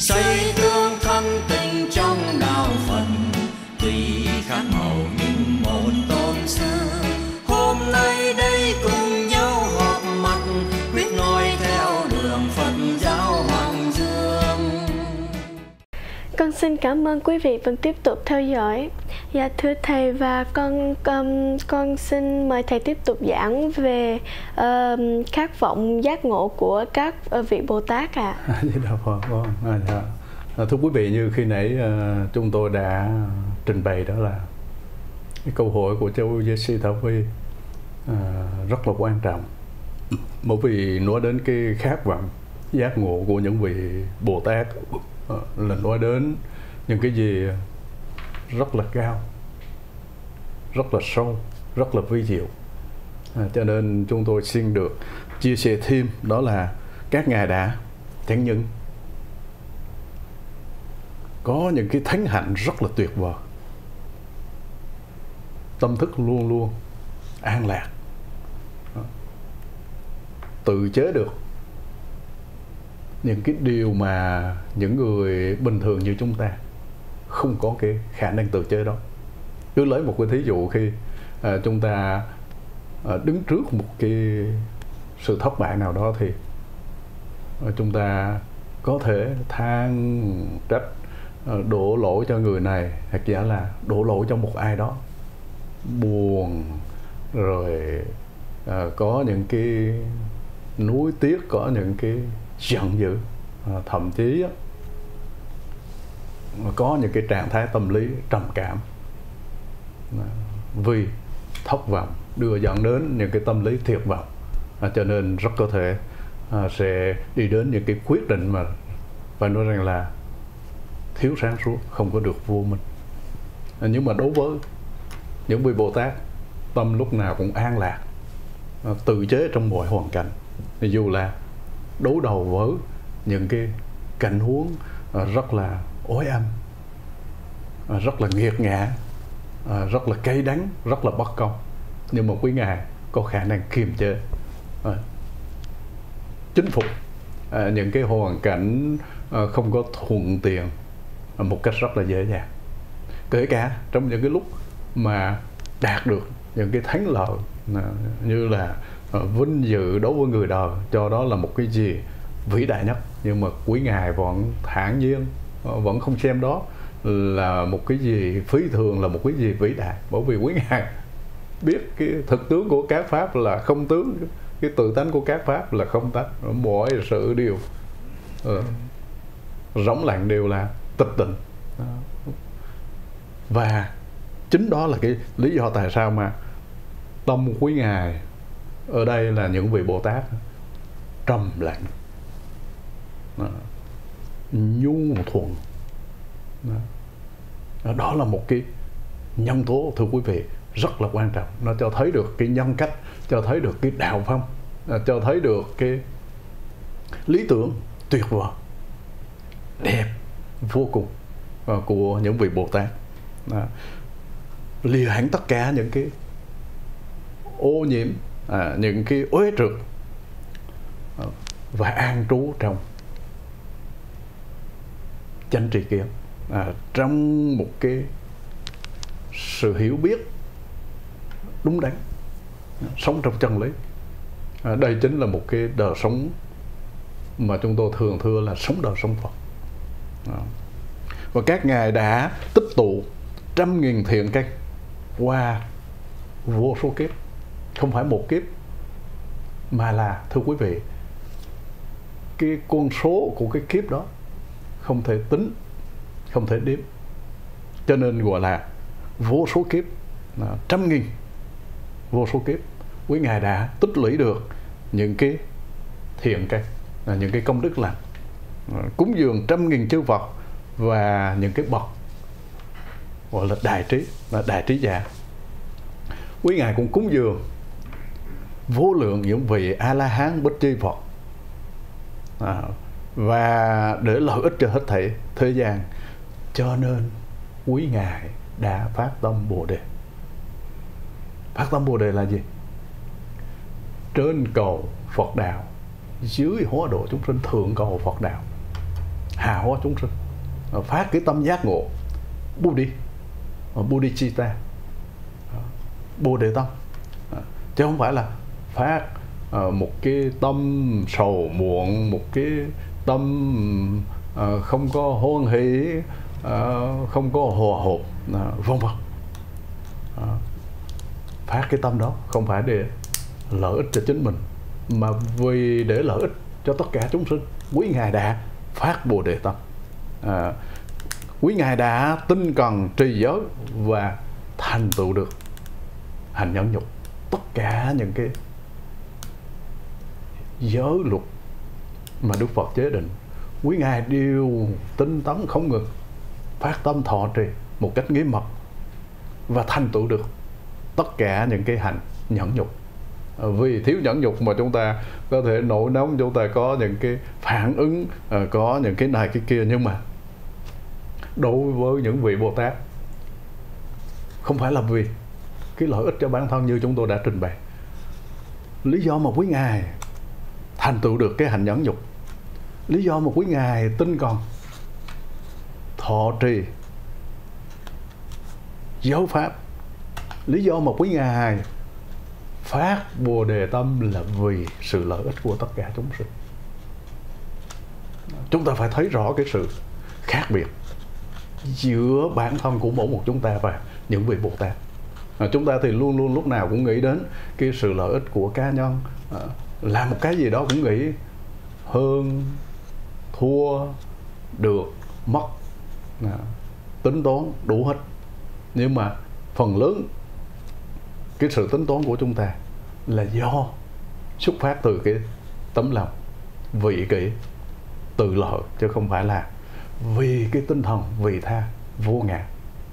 xây tương thân tình trong đạo Phật, tùy khác màu nhưng một tôn sư. Hôm nay đây cùng nhau họp mặt, quyết noi theo đường Phật giáo Hoàng Dương. Con xin cảm ơn quý vị vẫn tiếp tục theo dõi. Dạ thưa thầy, và con xin mời thầy tiếp tục giảng về khát vọng giác ngộ của các vị Bồ Tát ạ. Thưa quý vị, như khi nãy chúng tôi đã trình bày, đó là cái câu hỏi của cháu Jessica Huy rất là quan trọng, bởi vì nói đến cái khát vọng giác ngộ của những vị Bồ Tát là nói đến những cái gì rất là cao, rất là sâu, rất là vi diệu. Cho nên chúng tôi xin được chia sẻ thêm, đó là các ngài đã chẳng những có những cái thánh hạnh rất là tuyệt vời, tâm thức luôn luôn an lạc, tự chế được những cái điều mà những người bình thường như chúng ta không có cái khả năng tự chế đó. Cứ lấy một cái thí dụ, khi chúng ta đứng trước một cái sự thất bại nào đó thì chúng ta có thể than trách, đổ lỗi cho người này, hoặc giả là đổ lỗi cho một ai đó, buồn, rồi có những cái nuối tiếc, có những cái giận dữ, thậm chí có những cái trạng thái tâm lý trầm cảm, vì thất vọng đưa dẫn đến những cái tâm lý tuyệt vọng, cho nên rất có thể sẽ đi đến những cái quyết định mà phải nói rằng là thiếu sáng suốt, không có được vô minh. Nhưng mà đối với những vị Bồ Tát, tâm lúc nào cũng an lạc, tự chế trong mọi hoàn cảnh, dù là đối đầu với những cái cảnh huống rất là ối âm, rất là nghiệt ngã, rất là cay đắng, rất là bất công, nhưng mà quý ngài có khả năng kiềm chế, chinh phục những cái hoàn cảnh không có thuận tiện một cách rất là dễ dàng. Kể cả trong những cái lúc mà đạt được những cái thắng lợi như là vinh dự đối với người đời, cho đó là một cái gì vĩ đại nhất, nhưng mà quý ngài vẫn thản nhiên, vẫn không xem đó là một cái gì phi thường, là một cái gì vĩ đại, bởi vì quý ngài biết cái thực tướng của các pháp là không tướng, cái tự tánh của các pháp là không tánh, mọi sự đều rỗng lặng, đều là tịch tịnh. Và chính đó là cái lý do tại sao mà tâm quý ngài ở đây là những vị Bồ Tát trầm lặng, nhu thuận. Đó là một cái nhân tố, thưa quý vị, rất là quan trọng. Nó cho thấy được cái nhân cách, cho thấy được cái đạo phong, cho thấy được cái lý tưởng tuyệt vời, đẹp vô cùng của những vị Bồ Tát. Lìa hẳn tất cả những cái ô nhiễm, những cái uế trượt, và an trú trong chánh tri kiến, trong một cái sự hiểu biết đúng đắn, sống trong chân lý. Đây chính là một cái đời sống mà chúng tôi thường thưa là sống đời sống Phật. Và các ngài đã tích tụ 100.000 thiện căn qua vô số kiếp, không phải một kiếp, mà là, thưa quý vị, cái con số của cái kiếp đó không thể tính, không thể đếm, cho nên gọi là vô số kiếp, 100.000 vô số kiếp. Quý ngài đã tích lũy được những cái thiện căn, những cái công đức lành, cúng dường 100.000 chư Phật và những cái bậc gọi là đại trí, là đại trí giả. Quý ngài cũng cúng dường vô lượng những vị A La Hán Bích Chi Phật, và để lợi ích cho hết thảy thế gian, cho nên quý ngài đã phát tâm Bồ Đề. Phát tâm Bồ Đề là gì? Trên cầu Phật đạo, dưới hóa độ chúng sinh, thượng cầu Phật đạo. hạ hóa chúng sinh, phát cái tâm giác ngộ Bodhicitta, Bồ Đề tâm, chứ không phải là phát một cái tâm sầu muộn, một cái tâm không có hoan hỷ, không có hòa hợp, vân vân. Phát cái tâm đó không phải để lợi ích cho chính mình, mà vì để lợi ích cho tất cả chúng sinh. Quý Ngài đã phát Bồ Đề tâm, quý Ngài đã tinh cần trì giới và thành tựu được hành nhẫn nhục. Tất cả những cái giới luật mà Đức Phật chế định, quý Ngài đều tinh tấn không ngừng, phát tâm thọ trì một cách nghiêm mật và thành tựu được tất cả những cái hành nhẫn nhục. Vì thiếu nhẫn nhục mà chúng ta có thể nổi nóng, chúng ta có những cái phản ứng, có những cái này cái kia. Nhưng mà đối với những vị Bồ Tát, không phải là vì cái lợi ích cho bản thân như chúng tôi đã trình bày. Lý do mà quý Ngài thành tựu được cái hành nhẫn nhục, lý do mà quý Ngài tinh cần thọ trì giáo pháp, lý do mà quý Ngài phát Bồ Đề tâm là vì sự lợi ích của tất cả chúng sinh. Chúng ta phải thấy rõ cái sự khác biệt giữa bản thân của mỗi một chúng ta và những vị Bồ Tát. Chúng ta thì luôn luôn lúc nào cũng nghĩ đến cái sự lợi ích của cá nhân, làm một cái gì đó cũng nghĩ hơn, thua, được, mất, tính toán đủ hết. Nhưng mà phần lớn cái sự tính toán của chúng ta là do xuất phát từ cái tấm lòng vị kỷ tự lợi, chứ không phải là vì cái tinh thần vị tha vô ngã.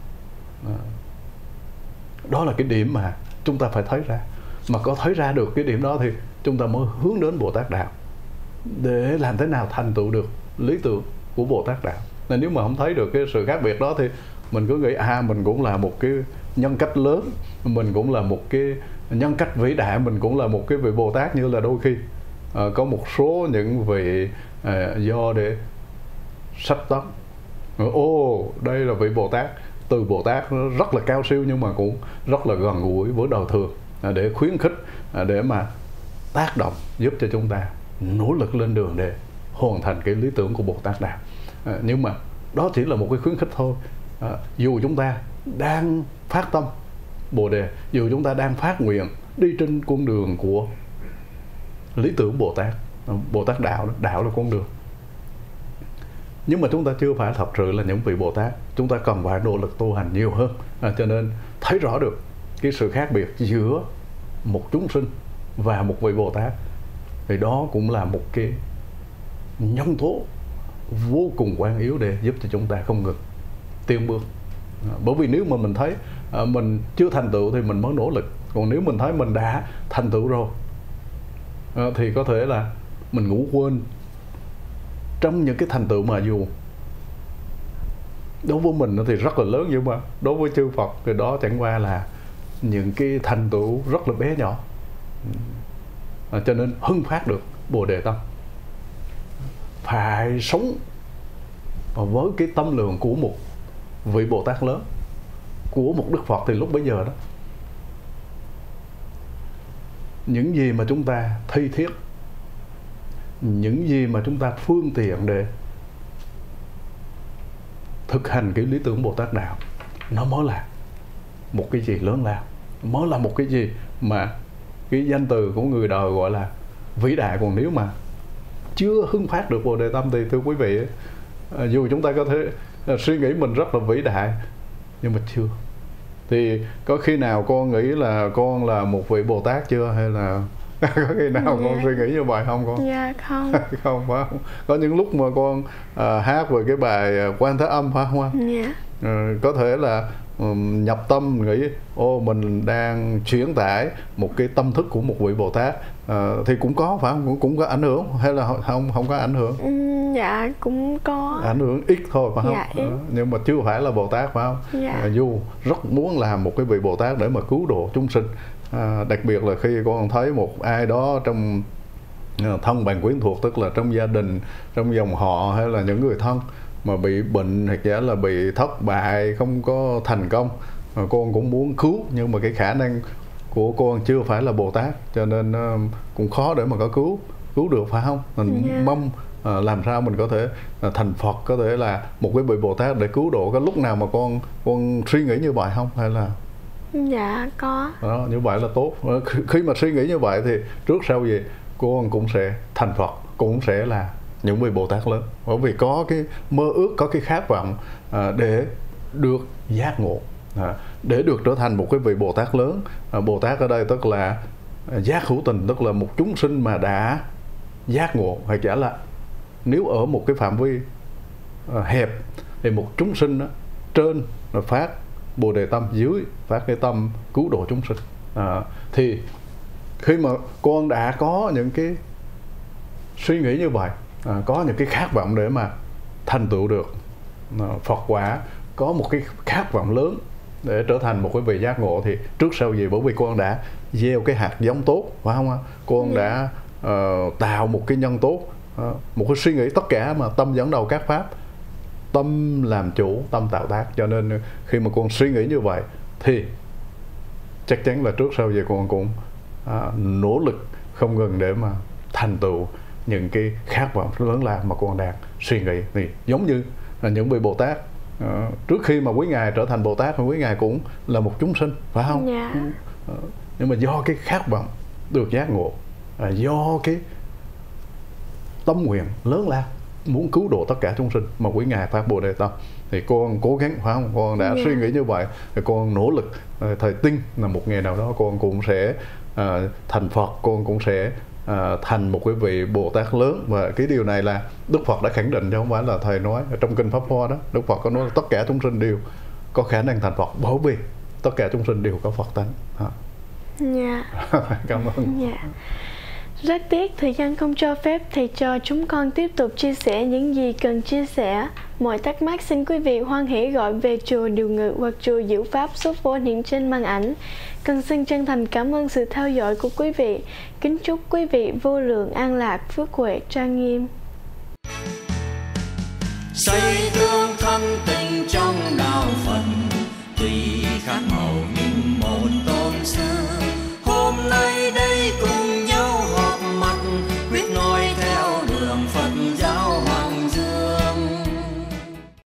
Đó là cái điểm mà chúng ta phải thấy ra. Mà có thấy ra được cái điểm đó thì chúng ta mới hướng đến Bồ Tát đạo, để làm thế nào thành tựu được lý tưởng của Bồ Tát đạo. Nên nếu mà không thấy được cái sự khác biệt đó thì mình cứ nghĩ mình cũng là một cái nhân cách lớn, mình cũng là một cái nhân cách vĩ đại, mình cũng là một cái vị Bồ Tát. Như là đôi khi có một số những vị do để sách tấn, đây là vị Bồ Tát, từ Bồ Tát nó rất là cao siêu nhưng mà cũng rất là gần gũi với đời thường, để khuyến khích, để mà tác động giúp cho chúng ta nỗ lực lên đường để hoàn thành cái lý tưởng của Bồ Tát đạo. Nhưng mà đó chỉ là một cái khuyến khích thôi. Dù chúng ta đang phát tâm Bồ Đề, dù chúng ta đang phát nguyện đi trên con đường của lý tưởng Bồ Tát, Bồ Tát đạo, đạo là con đường, nhưng mà chúng ta chưa phải thật sự là những vị Bồ Tát. Chúng ta cần phải nỗ lực tu hành nhiều hơn. Cho nên thấy rõ được cái sự khác biệt giữa một chúng sinh và một vị Bồ Tát, thì đó cũng là một cái nhân tố vô cùng quan yếu để giúp cho chúng ta không ngừng tiến bước. Bởi vì nếu mà mình thấy mình chưa thành tựu thì mình mới nỗ lực, còn nếu mình thấy mình đã thành tựu rồi thì có thể là mình ngủ quên trong những cái thành tựu mà dù đối với mình thì rất là lớn, nhưng mà đối với chư Phật thì đó chẳng qua là những cái thành tựu rất là bé nhỏ. Cho nên hưng phát được Bồ Đề tâm, phải sống với cái tâm lượng của một vị Bồ Tát lớn, của một Đức Phật. Thì lúc bấy giờ đó, những gì mà chúng ta thi thiết, những gì mà chúng ta phương tiện để thực hành cái lý tưởng Bồ Tát đạo, nó mới là một cái gì lớn lao, mới là một cái gì mà cái danh từ của người đời gọi là vĩ đại. Còn nếu mà chưa hưng phát được Bồ Đề tâm thì thưa quý vị, dù chúng ta có thể suy nghĩ mình rất là vĩ đại, nhưng mà chưa. Thì có khi nào con nghĩ là con là một vị Bồ Tát chưa? Hay là có khi nào con suy nghĩ như vậy không con? Dạ không. Không phải không? Có những lúc mà con hát về cái bài Quan Thế Âm phải không? Dạ. Có thể là nhập tâm nghĩ mình đang truyền tải một cái tâm thức của một vị Bồ Tát, thì cũng có phải không? Cũng có ảnh hưởng hay là không có ảnh hưởng? Dạ cũng có ảnh hưởng ít thôi phải không? Dạ, ít. Nhưng mà chưa phải là Bồ Tát phải không? Dạ. Dù rất muốn làm một cái vị Bồ Tát để mà cứu độ chúng sinh, đặc biệt là khi con thấy một ai đó trong Thân bằng quyến thuộc tức là trong gia đình, trong dòng họ hay là những người thân mà bị bệnh hoặc giả là bị thất bại, không có thành công, con cũng muốn cứu, nhưng mà cái khả năng của con chưa phải là Bồ Tát, cho nên cũng khó để mà có cứu được, phải không? Mình mong làm sao mình có thể thành Phật, có thể là một cái vị Bồ Tát để cứu độ. Có lúc nào mà con suy nghĩ như vậy không, hay là? Dạ có. Đó, như vậy là tốt. Khi mà suy nghĩ như vậy thì trước sau gì con cũng sẽ thành Phật, cũng sẽ là những vị Bồ Tát lớn, bởi vì có cái mơ ước, có cái khát vọng để được giác ngộ, để được trở thành một cái vị Bồ Tát lớn. Bồ Tát ở đây tức là giác hữu tình, tức là một chúng sinh mà đã giác ngộ, hay chả là nếu ở một cái phạm vi hẹp thì một chúng sinh đó, trên là phát Bồ Đề tâm, dưới phát cái tâm cứu độ chúng sinh. Thì khi mà con đã có những cái suy nghĩ như vậy, có những cái khát vọng để mà thành tựu được Phật quả, có một cái khát vọng lớn để trở thành một cái vị giác ngộ, thì trước sau gì bởi vì con đã gieo cái hạt giống tốt, phải không ạ? Con đã tạo một cái nhân tốt, một cái suy nghĩ, tất cả mà tâm dẫn đầu các pháp, tâm làm chủ, tâm tạo tác. Cho nên khi mà con suy nghĩ như vậy thì chắc chắn là trước sau gì con cũng nỗ lực không ngừng để mà thành tựu những cái khát vọng lớn lao mà con đang suy nghĩ. Thì giống như là những vị Bồ Tát, trước khi mà quý ngài trở thành Bồ Tát, quý ngài cũng là một chúng sinh, phải không? Dạ. Nhưng mà do cái khát vọng được giác ngộ, do cái tâm nguyện lớn lao muốn cứu độ tất cả chúng sinh mà quý ngài phát Bồ Đề tâm, thì con cố gắng, phải không? Con đã suy nghĩ như vậy thì con nỗ lực, thầy tin là một ngày nào đó con cũng sẽ thành Phật, con cũng sẽ thành một cái vị Bồ Tát lớn. Và cái điều này là Đức Phật đã khẳng định, chứ không phải là thầy nói. Ở trong kinh Pháp Hoa đó, Đức Phật có nói là tất cả chúng sinh đều có khả năng thành Phật, bởi vì tất cả chúng sinh đều có Phật tánh. Dạ. Cảm ơn. Dạ. Rất tiếc thời gian không cho phép, thì cho chúng con tiếp tục chia sẻ những gì cần chia sẻ. Mọi thắc mắc xin quý vị hoan hỷ gọi về chùa Điều Ngự hoặc chùa Diệu Pháp, số phone hiện trên màn ảnh. Cần xin chân thành cảm ơn sự theo dõi của quý vị. Kính chúc quý vị vô lượng an lạc, phước huệ trang nghiêm. Xây tương thân tình trong đạo Phật, tùy